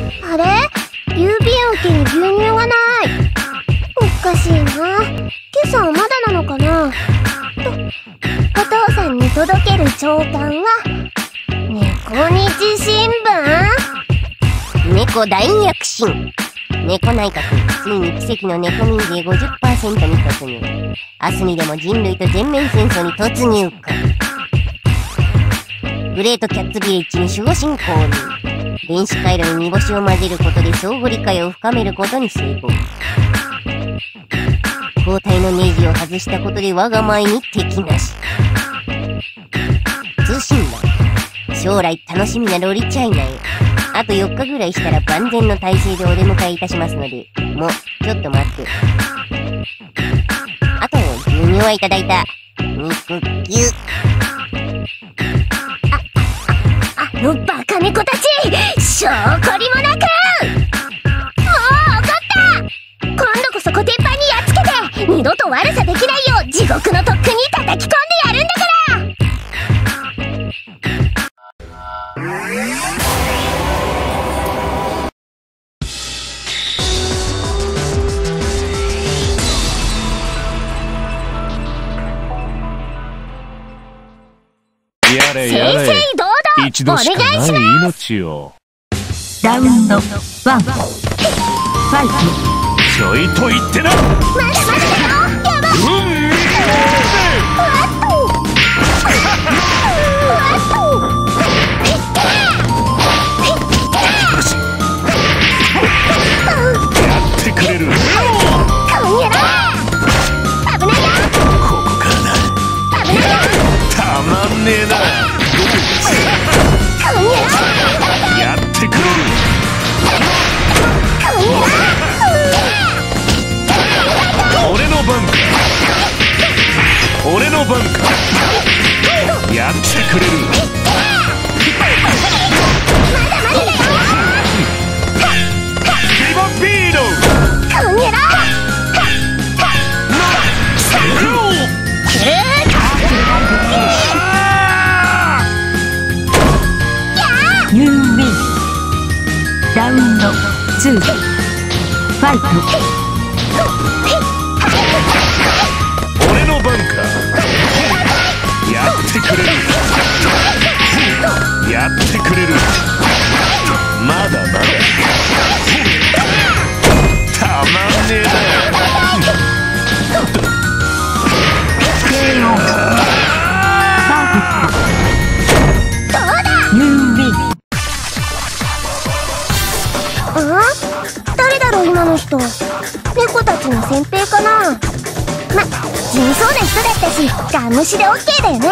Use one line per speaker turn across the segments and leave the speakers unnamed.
あれ？郵便受けに牛乳がない。おかしいな。今朝はまだなのかな。お父さんに届ける朝刊は猫日新聞。
猫大躍進。猫内閣、ついに奇跡の猫民税 50% に突入。明日にでも人類と全面戦争に突入か。グレートキャッツビレッジに守護神降臨。電子回路に煮干しを混ぜることで相互理解を深めることに成功。交代のネジを外したことで我が前に敵なし。通信だ。将来楽しみなロリチャイナへ。あと4日ぐらいしたら万全の体制でお出迎えいたしますので、もう、ちょっと待って。あと、牛乳はいただいた。肉球。
バカ猫たち、証拠りもなく。もう怒った。今度こそコテンパンにやっつけて、二度と悪さできないよう地獄のとっくに叩き込んでやるんだから。
やれやれ、
正々堂々
一度しかない命を。
ラウンド1ファイト。
ちょいと言ってな。
まだまだだよ。やばい。
やってくれる。
こんやら。危ないよ。
ここからだ。
危ないよ。
たまんねえな。
こんやら。
やってくれる。
こんやら。
俺の番か。俺の番か。やってくれる。ビバビーノ。
こんやら。
ユーウィン。ラウンド2ファイト。
俺の番か。やってくれる。やってくれる。まだまだ。たまんねえな。
パーフェクト。ユーウィン。
誰だろう今の人。猫たちの先兵かな。ま、地味そうな人だったしガン無視で OK だよね。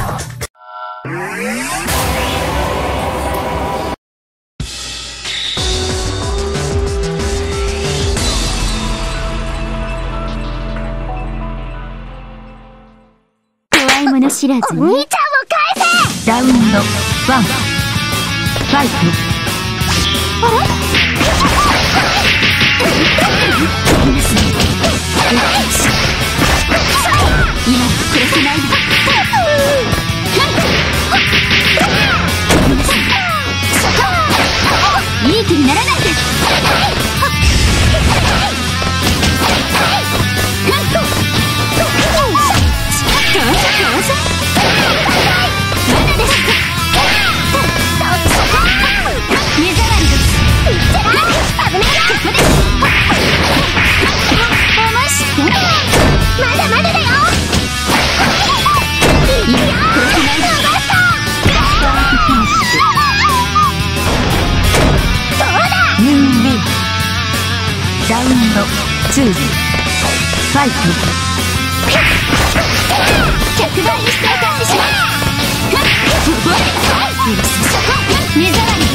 怖いもの知らず
お兄ちゃんを返せ。
ラウンド1ファイト。今は殺せないの。いい気にならないで。ラウンド2ファイト。100倍にしてお返しします。覚えてください。目障りです。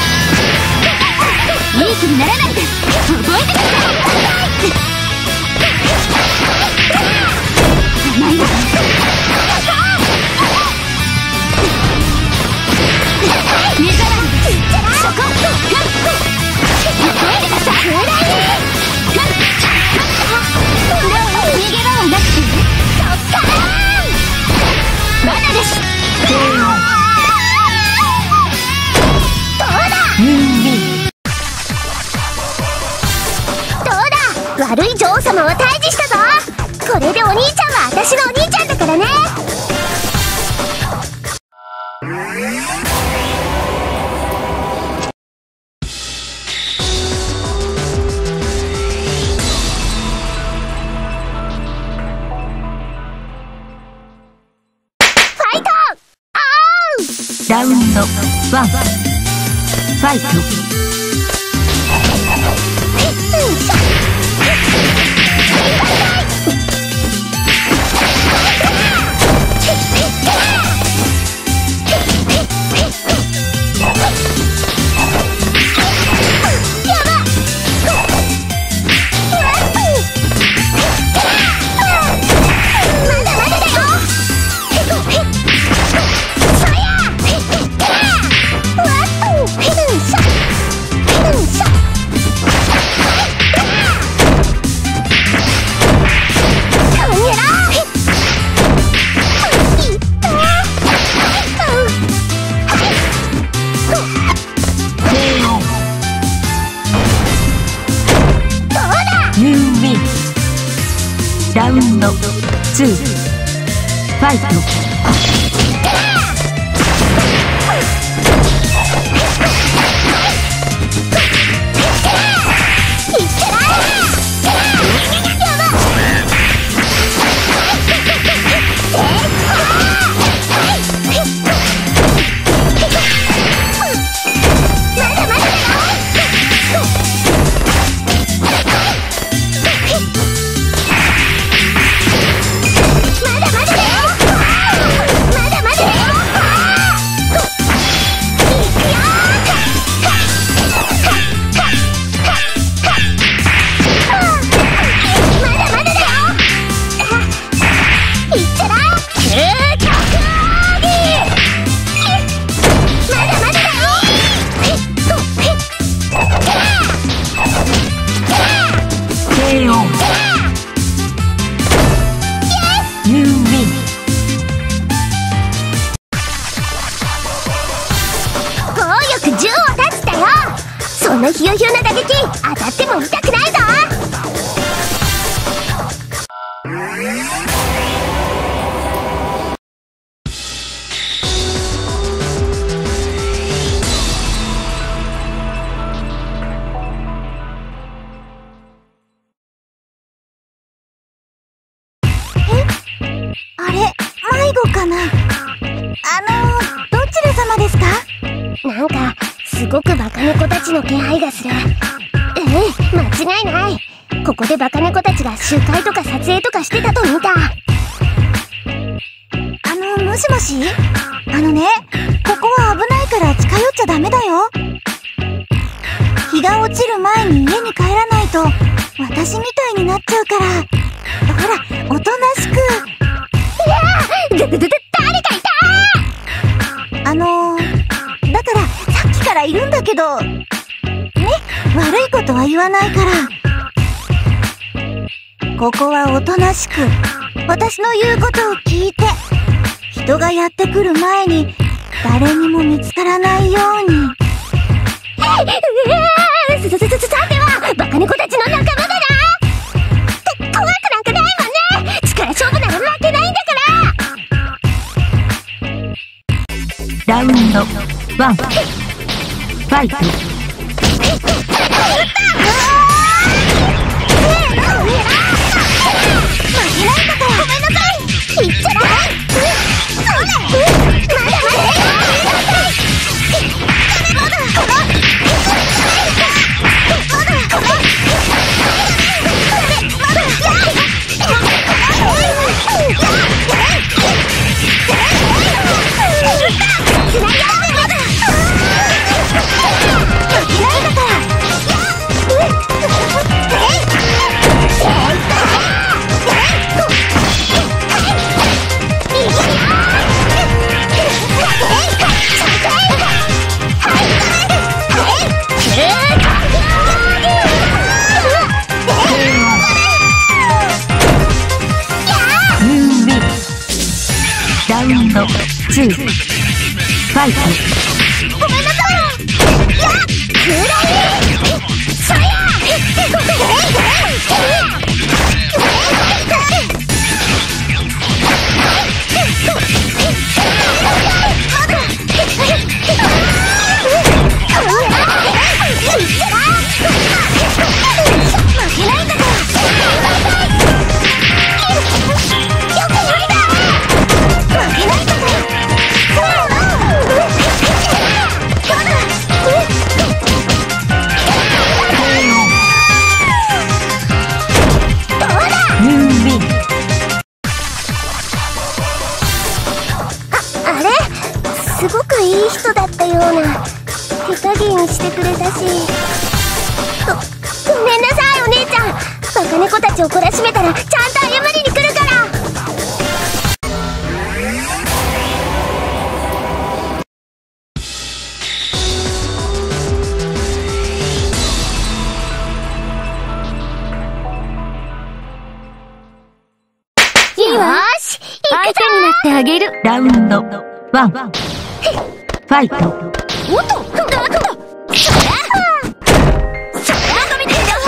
いい気にならないで。覚えてください。甘いわ。目障りです。そこ。覚えてください。逃げ場はなくてまだです。
悪い女王様は退治したぞ。これでお兄ちゃんは私のお兄ちゃんだからね。ファイト！
ラウンド1、ファイト。ラウンド2、ファイト。そんなヒューヒューな打撃当たっても痛くないぞ。
あれ、迷子かな。どちら様ですか？
なんかすごくバカ猫たちの気配がする。間違いない。ここでバカ猫たちが集会とか撮影とかしてたと見た。
もしもし？ここは危ないから近寄っちゃダメだよ。日が落ちる前に家に帰らないと私みたいになっちゃうから。ほら、おとなしく。
誰かいた！
だからさっきからいるんだけどね、悪いことは言わないから。ここはおとなしく私の言うことを聞いて、人がやってくる前に誰にも見つからないように。
さてはバカ猫たちの仲間だな。怖くなんかないもんね。力勝負なら負けないんだから。
ラウンド1、ファイト。ラウンド2、ファイト。
ごめんなさい。いや、クーラーそやもしてくれたし。ごめんなさいお姉ちゃん。バカ猫たちを懲らしめたらちゃんと謝りに来るから。よーし、
相手になってあげる。ラウンド1、ファイト。
おっと、どこ見てるよ。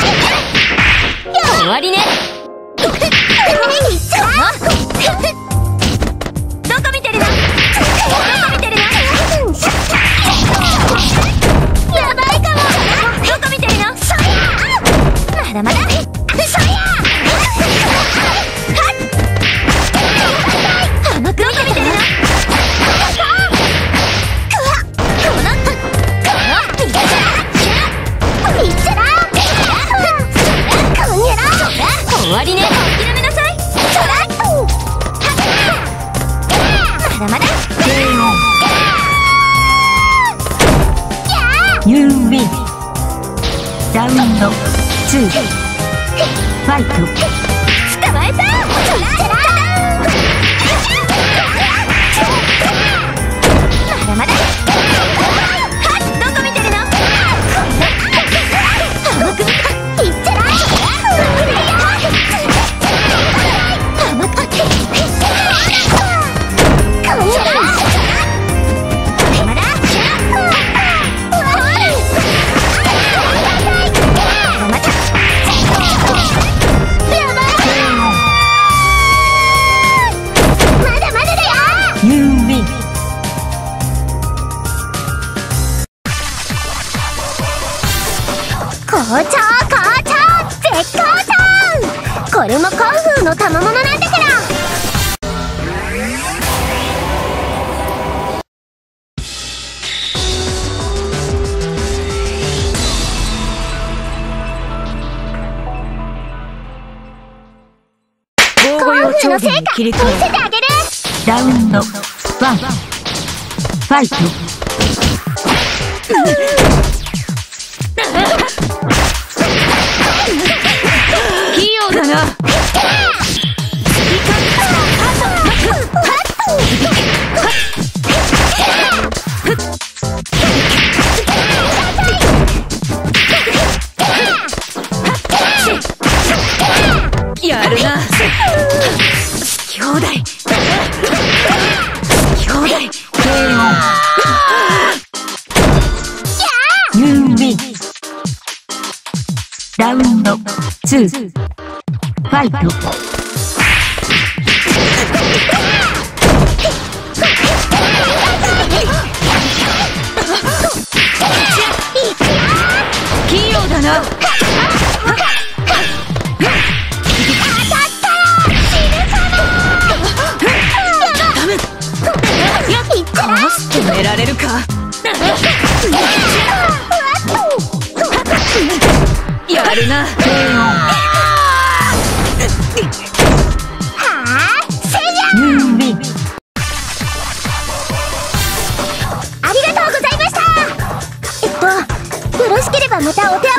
終わりね。
どこ見てるの。やばいかも。どこ見てるの。まだまだ。甘く見てるの。
終わりね。
諦めなさい。まだまだ。
You win. ラウンド2、ファイト。
捕まえた。まだまだ。どこ見てるの。甘くいっちゃら。甘く好調絶好調。これもカンフーの賜物なんだから。カンフーの成果見せてあげる。
ラウンド1、ファイト。
器用だな。やるな。兄弟。
You win. ラウンド2、ファイト。
器用だな。止められるか。やるな。
You win.
ありがとうございました。よろしければまたお手